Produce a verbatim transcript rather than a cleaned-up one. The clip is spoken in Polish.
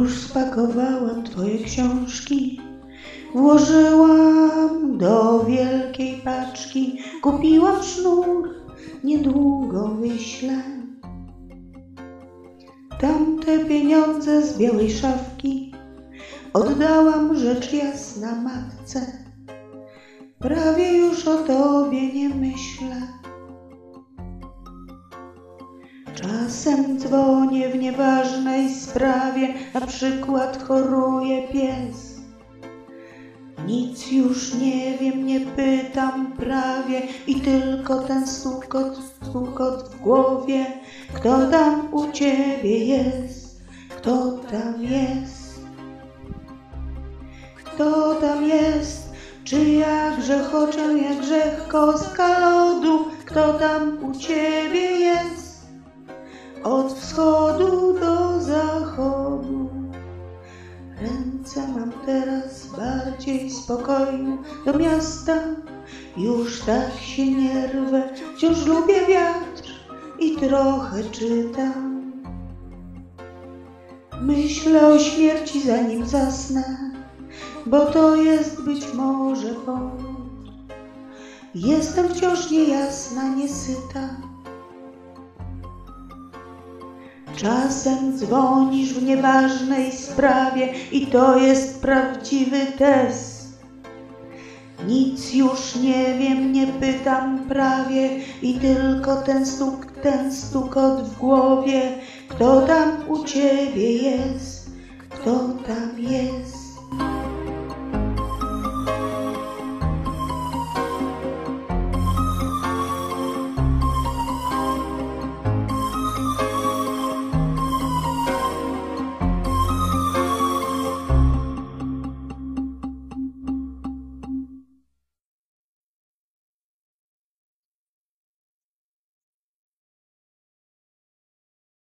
Już spakowałam twoje książki, włożyłam do wielkiej paczki, kupiłam sznur, niedługo wyślę. Tamte pieniądze z białej szafki oddałam rzecz jasna matce. Prawie już o tobie nie myślę. Czasem dzwonię w nieważnej sprawie, na przykład choruje pies. Nic już nie wiem, nie pytam prawie i tylko ten stukot, stukot w głowie. Kto tam u ciebie jest? Kto tam jest? Kto tam jest? Czy jak grzechoczę, jak grzech kostka lodu? Kto tam u ciebie jest? Od wschodu do zachodu. Ręce mam teraz bardziej spokojne, do miasta już tak się nie rwę. Wciąż lubię wiatr i trochę czytam. Myślę o śmierci zanim zasnę, bo to jest być może powód. Jestem wciąż niejasna, niesyta. Czasem dzwonisz w nieważnej sprawie i to jest prawdziwy test. Nic już nie wiem, nie pytam prawie i tylko ten stuk, ten stukot w głowie. Kto tam u ciebie jest?